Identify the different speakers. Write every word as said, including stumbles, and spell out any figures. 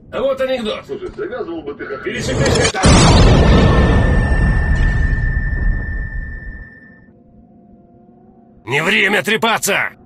Speaker 1: А вот анекдот.
Speaker 2: Слушай, завязывал бы ты как...
Speaker 1: Пересекайся там. Не время трепаться!